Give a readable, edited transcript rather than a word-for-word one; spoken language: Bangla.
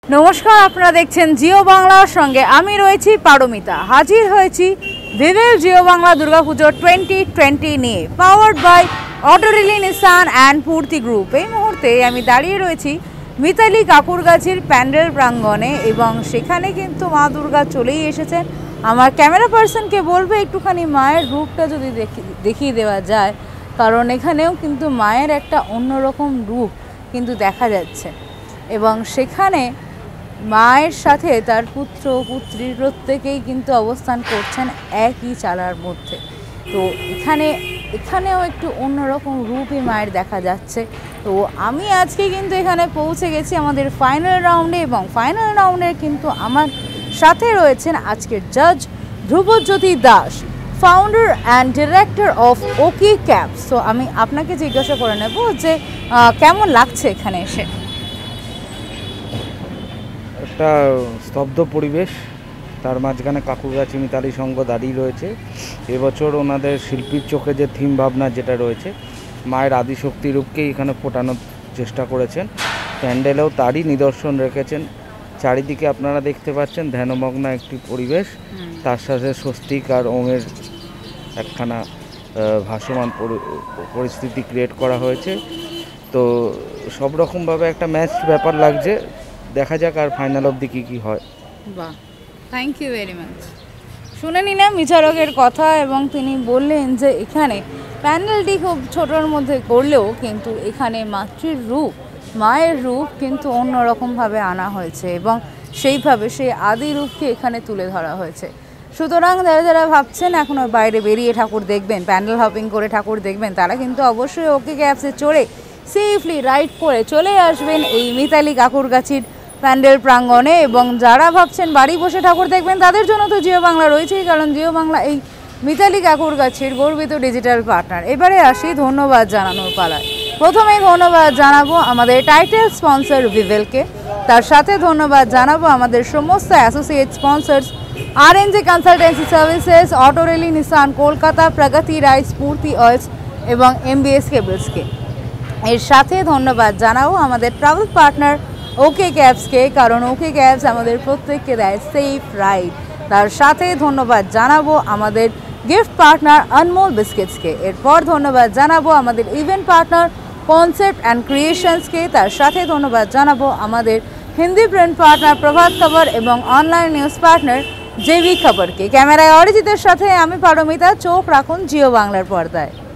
নমস্কার, আপনারা দেখছেন জিও বাংলার সঙ্গে আমি রয়েছি পারমিতা। হাজির হয়েছি ভিভেল জিও বাংলা দুর্গাপুজো 2020 নিয়ে, পাওয়ার্ড বাই অটোরেলি নিসান অ্যান্ড পূর্তি গ্রুপ। এই মুহূর্তে আমি দাঁড়িয়ে রয়েছি মিতালি কাকুরগাছির প্যান্ডেল প্রাঙ্গণে এবং সেখানে কিন্তু মা দুর্গা চলেই এসেছেন। আমার ক্যামেরা পার্সনকে বলবে একটুখানি মায়ের রূপটা যদি দেখিয়ে দেওয়া যায়, কারণ এখানেও কিন্তু মায়ের একটা অন্যরকম রূপ কিন্তু দেখা যাচ্ছে এবং সেখানে মায়ের সাথে তার পুত্র পুত্রী প্রত্যেকেই কিন্তু অবস্থান করছেন একই চালার মধ্যে। তো এখানেও একটু অন্যরকম রূপই মায়ের দেখা যাচ্ছে। তো আমি আজকে কিন্তু এখানে পৌঁছে গেছি আমাদের ফাইনাল রাউন্ডে এবং ফাইনাল রাউন্ডে কিন্তু আমার সাথে রয়েছেন আজকের জাজ Dhrubajyoti Das, founder and director of OK Cabs. তো আমি আপনাকে জিজ্ঞাসা করে নেব যে কেমন লাগছে এখানে এসে। একটা স্তব্ধ পরিবেশ, তার মাঝখানে কাকুরগাছি মিতালি সংঘ দাঁড়িয়ে রয়েছে। এবছর ওনাদের শিল্পীর চোখে যে থিম ভাবনা যেটা রয়েছে, মায়ের আদিশক্তি রূপকেই এখানে ফোটানোর চেষ্টা করেছেন। প্যান্ডেলেও তারই নিদর্শন রেখেছেন। চারিদিকে আপনারা দেখতে পাচ্ছেন ধ্যানমগ্ন একটি পরিবেশ, তার সাথে স্বস্তিক আর ওমের একখানা ভাসমান পরিস্থিতি ক্রিয়েট করা হয়েছে। তো সব রকমভাবে একটা ম্যাচ ব্যাপার লাগছে। দেখা যাক আর ফাইনাল অবধি কী হয়। বাহ, থ্যাংক ইউ ভেরি মাচ। শুনে নিলাম বিচারকের কথা এবং তিনি বললেন যে এখানে প্যান্ডেলটি খুব ছোটোর মধ্যে করলেও কিন্তু এখানে মাতৃর রূপ, মায়ের রূপ কিন্তু অন্যরকমভাবে আনা হয়েছে এবং সেইভাবে সেই আদি রূপকে এখানে তুলে ধরা হয়েছে। সুতরাং যারা ভাবছেন এখনও বাইরে বেরিয়ে ঠাকুর দেখবেন, প্যান্ডেল হপিং করে ঠাকুর দেখবেন, তারা কিন্তু অবশ্যই ওকে ক্যাবসে চড়ে সেফলি রাইড করে চলে আসবেন এই মিতালি কাকুরগাছির প্যান্ডেল প্রাঙ্গণে। এবং যারা ভাবছেন বাড়ি বসে ঠাকুর দেখবেন, তাদের জন্য তো জিও বাংলা রয়েছেই, কারণ জিও বাংলা এই মিতালি কাকুরগাছির গর্বিত ডিজিটাল পার্টনার। এবারে আসি ধন্যবাদ জানানোর পালায়। প্রথমেই ধন্যবাদ জানাবো আমাদের টাইটেল স্পন্সর ভিভেলকে, তার সাথে ধন্যবাদ জানাবো আমাদের সমস্ত associate sponsors RNJ consultancy services, Autorelli Nissan Kolkata, Pragati rice, পূর্তি অয়েলস এবং এমবিএস কেবলসকে। এর সাথে ধন্যবাদ জানাবো আমাদের ট্রাভেল পার্টনার ওকে ক্যাবসকে, কারণ ওকে ক্যাবস আমাদের প্রত্যেককে দেয় সেফ রাইড। তার সাথে ধন্যবাদ জানাবো আমাদের গিফট পার্টনার অনমোল বিস্কিটসকে। এরপর ধন্যবাদ জানাবো আমাদের ইভেন্ট পার্টনার কনসেপ্ট অ্যান্ড ক্রিয়েশনসকে। তার সাথে ধন্যবাদ জানাবো আমাদের হিন্দি প্রিন্ট পার্টনার প্রভাত খবর এবং অনলাইন নিউজ পার্টনার জেবি খবরকে। ক্যামেরায় অরিজিতের সাথে আমি পারমিতা। চোখ রাখুন জিও বাংলার পর্দায়।